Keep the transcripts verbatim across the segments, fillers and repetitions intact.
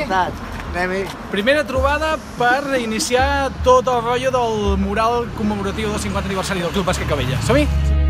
Encantat. Anem-hi. Primera trobada per iniciar tot el rotllo del mural commemoratiu del cinquanta aniversari del Club Bàsquet Calella. Som-hi?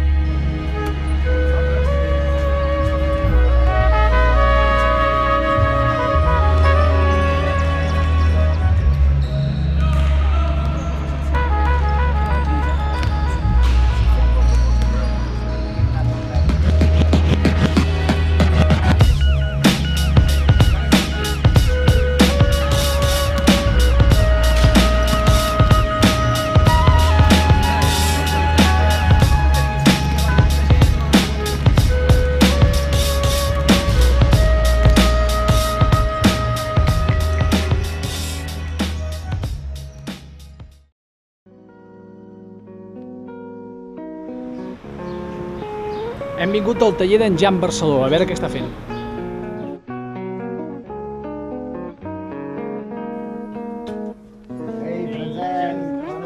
Hem vingut al taller d'en Jan Barceló, a veure què està fent. Ei, present!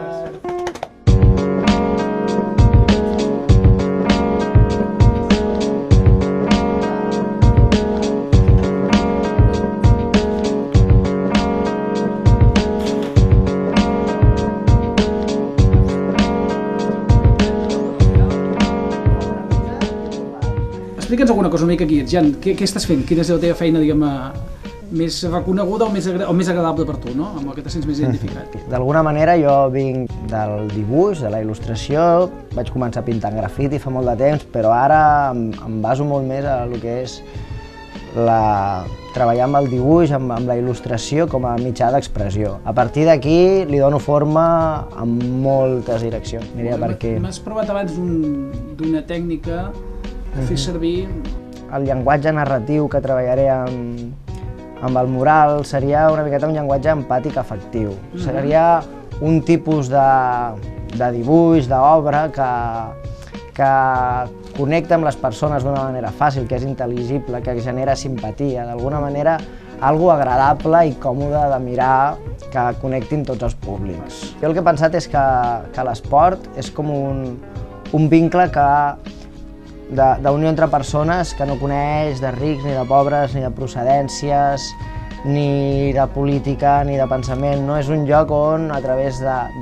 Explica'ns alguna cosa una mica qui ets, Jan. Què, què estàs fent? Quina és la teva feina, diguem, més reconeguda o més, o més agradable per tu, no? Amb la que te sents més identificat? D'alguna manera jo vinc del dibuix, de la il·lustració, vaig començar pintant grafiti fa molt de temps, però ara em, em baso molt més a el que és la... treballar amb el dibuix, amb, amb la il·lustració com a mitjà d'expressió. A partir d'aquí li dono forma en moltes direccions. Mira, perquè... M'has provat abans d'una tècnica a fer servir... El llenguatge narratiu que treballaré amb, amb el mural seria una miqueta un llenguatge empàtic afectiu. Mm-hmm. Seria un tipus de, de dibuix, d'obra que, que connecta amb les persones d'una manera fàcil, que és intel·ligible, que genera simpatia, d'alguna manera algo agradable i còmode de mirar, que connectin tots els públics. Jo el que he pensat és que, que l'esport és com un, un vincle que d'unió entre persones que no coneix de rics, ni de pobres, ni de procedències, ni de política, ni de pensament. No és un lloc on, a través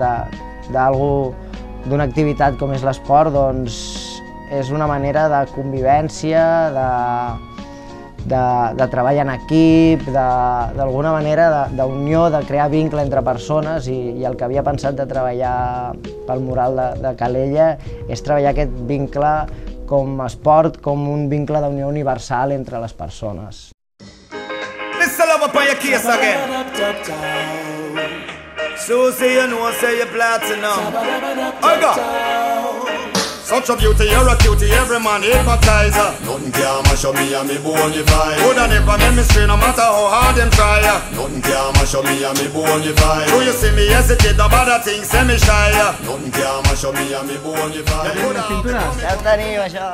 d'una activitat com és l'esport, doncs és una manera de convivència, de, de, de treball en equip, d'alguna manera d'unió, de, de crear vincle entre persones, i, i el que havia pensat de treballar pel mural de, de Calella és treballar aquest vincle com a esport, com un vincle d'unió universal entre les persones. Mister Love up on your case again. Susie, you know, say you're platinum. Oiga! Such a beauty, you're a cutie, every man hypnotize her. Nothing can mash up me and me bonify. Coulda never make me stray, no matter how hard them try. Nothing can mash up me and me bonify. Do you see me hesitate about the things, say me shy. Nothing can mash up me and me bonify. Ja ho teniu, això!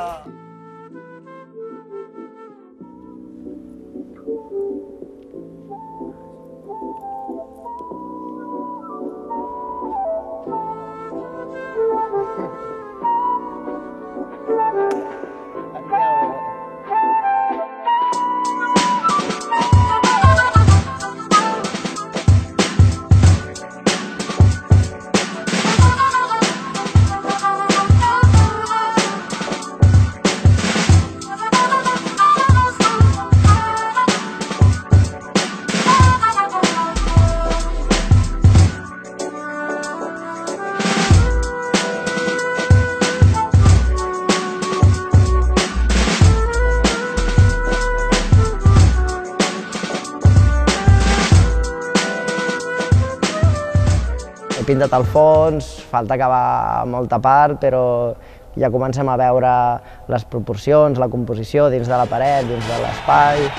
He pintat el fons, falta acabar molta part, però ja comencem a veure les proporcions, la composició dins de la paret, dins de l'espai.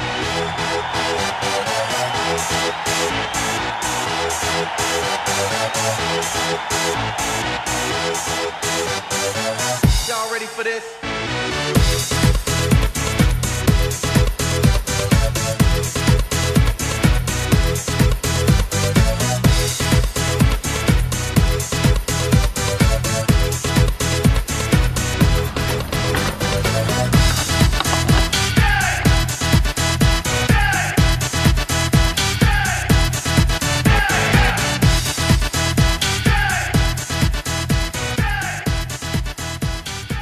Y'all ready for this?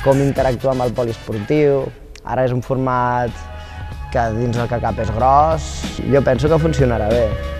com interactuar amb el poliesportiu. Ara és un format que dins el que cap és gros. Jo penso que funcionarà bé.